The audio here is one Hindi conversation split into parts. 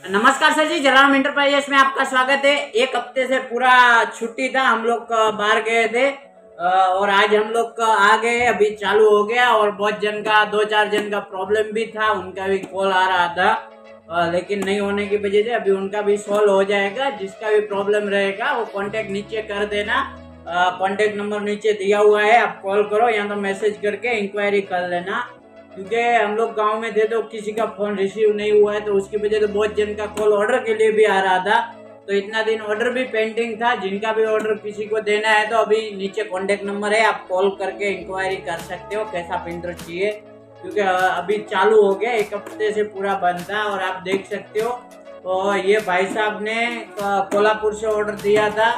नमस्कार सर जी, जलाराम इंटरप्राइजेस में आपका स्वागत है। एक हफ्ते से पूरा छुट्टी था, हम लोग बाहर गए थे और आज हम लोग आ गए, अभी चालू हो गया। और बहुत जन का, 2-4 जन का प्रॉब्लम भी था, उनका भी कॉल आ रहा था लेकिन नहीं होने की वजह से अभी उनका भी सॉल्व हो जाएगा। जिसका भी प्रॉब्लम रहेगा वो कांटेक्ट नीचे कर देना, कांटेक्ट नंबर नीचे दिया हुआ है, आप कॉल करो या तो मैसेज करके इंक्वायरी कर लेना। क्योंकि हम लोग गांव में थे तो किसी का फोन रिसीव नहीं हुआ है, तो उसकी वजह से बहुत जन का कॉल ऑर्डर के लिए भी आ रहा था। तो इतना दिन ऑर्डर भी पेंडिंग था। जिनका भी ऑर्डर किसी को देना है तो अभी नीचे कांटेक्ट नंबर है, आप कॉल करके इंक्वायरी कर सकते हो कैसा प्रिंटर चाहिए। क्योंकि अभी चालू हो गया, एक हफ्ते से पूरा बंद था। और आप देख सकते हो तो ये भाई साहब ने कोल्हापुर से ऑर्डर दिया था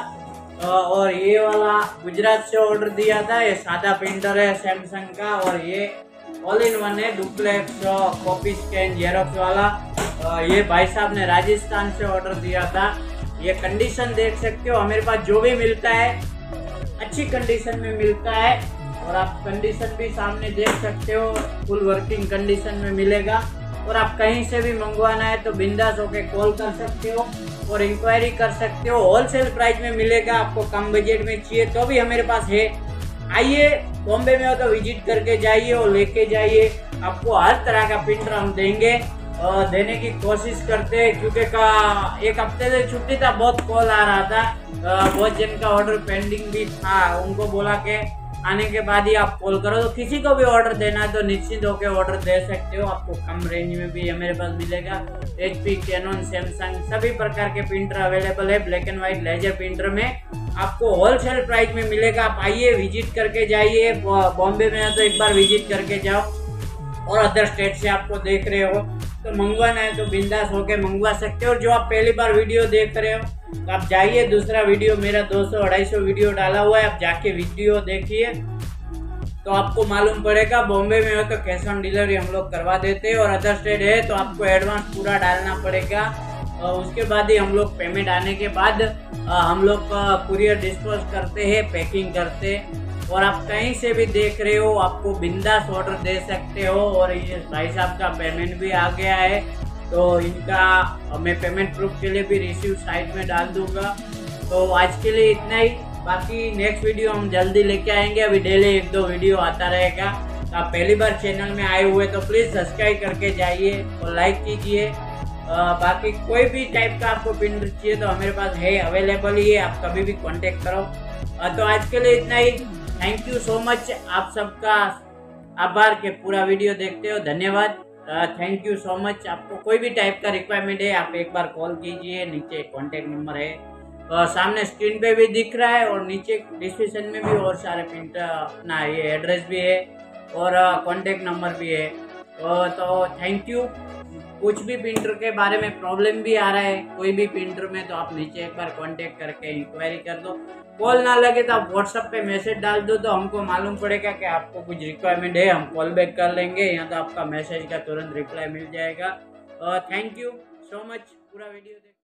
और ये वाला गुजरात से ऑर्डर दिया था। ये सादा प्रिंटर है सैमसंग का और ये ऑल इन वन है, डुप्लेक्स कॉपी स्कैन जेरोक्स वाला। ये भाई साहब ने राजस्थान से ऑर्डर दिया था। ये कंडीशन देख सकते हो, हमारे पास जो भी मिलता है अच्छी कंडीशन में मिलता है। और आप कंडीशन भी सामने देख सकते हो, फुल वर्किंग कंडीशन में मिलेगा। और आप कहीं से भी मंगवाना है तो बिंदास होके कॉल कर सकते हो और इंक्वायरी कर सकते हो। होलसेल प्राइस में मिलेगा, आपको कम बजट में चाहिए तो भी हमारे पास है। आइए, बॉम्बे में हो तो विजिट करके जाइए और लेके जाइए। आपको हर तरह का प्रिंटर हम देंगे, देने की कोशिश करते हैं। क्योंकि एक हफ्ते से छुट्टी था, बहुत कॉल आ रहा था, बहुत जन का ऑर्डर पेंडिंग भी था। उनको बोला कि आने के बाद ही आप कॉल करो। तो किसी को भी ऑर्डर देना है तो निश्चित होकर ऑर्डर दे सकते हो। आपको कम रेंज में भी हमारे पास मिलेगा। HP, कैनन, सैमसंग सभी प्रकार के प्रिंटर अवेलेबल है। Black and white laser printer में आपको होलसेल प्राइस में मिलेगा। आप आइए, विजिट करके जाइए। बॉम्बे में है तो एक बार विजिट करके जाओ। और अदर स्टेट से आपको देख रहे हो तो मंगवाना है तो बिंदास होके मंगवा सकते हो। और जो आप पहली बार वीडियो देख रहे हो तो आप जाइए, दूसरा वीडियो मेरा 200-250 वीडियो डाला हुआ है, आप जाके वीडियो देखिए तो आपको मालूम पड़ेगा। बॉम्बे में हो तो कैश ऑन डिलीवरी हम लोग करवा देते हैं और अदर स्टेट है तो आपको एडवांस पूरा डालना पड़ेगा। उसके बाद ही हम लोग पेमेंट आने के बाद हम लोग कुरियर डिस्पोज करते हैं, पैकिंग करते हैं। और आप कहीं से भी देख रहे हो आपको बिंदास ऑर्डर दे सकते हो। और ये भाई साहब का पेमेंट भी आ गया है तो इनका मैं पेमेंट प्रूफ के लिए भी रिसीव साइट में डाल दूंगा। तो आज के लिए इतना ही, बाकी नेक्स्ट वीडियो हम जल्दी लेके आएंगे। अभी डेली 1-2 वीडियो आता रहेगा। तो आप पहली बार चैनल में आए हुए तो प्लीज़ सब्सक्राइब करके जाइए और लाइक कीजिए। बाकी कोई भी टाइप का आपको प्रिंटर चाहिए तो हमारे पास है, अवेलेबल ही है, आप कभी भी कांटेक्ट करो। तो आज के लिए इतना ही। थैंक यू सो मच, आप सबका आभार के पूरा वीडियो देखते हो, धन्यवाद। Thank you so much. आपको कोई भी टाइप का रिक्वायरमेंट है आप एक बार कॉल कीजिए, नीचे कांटेक्ट नंबर है, सामने स्क्रीन पे भी दिख रहा है और नीचे डिस्क्रिप्शन में भी और सारे प्रिंटर अपना ये एड्रेस भी है और कांटेक्ट नंबर भी है। तो थैंक यू। कुछ भी प्रिंटर के बारे में प्रॉब्लम भी आ रहा है कोई भी प्रिंटर में तो आप नीचे एक बार कांटेक्ट करके इंक्वायरी कर दो। कॉल ना लगे तो आप व्हाट्सएप पे मैसेज डाल दो तो हमको मालूम पड़ेगा कि आपको कुछ रिक्वायरमेंट है, हम कॉल बैक कर लेंगे या तो आपका मैसेज का तुरंत रिप्लाई मिल जाएगा। Thank you so much. पूरा वीडियो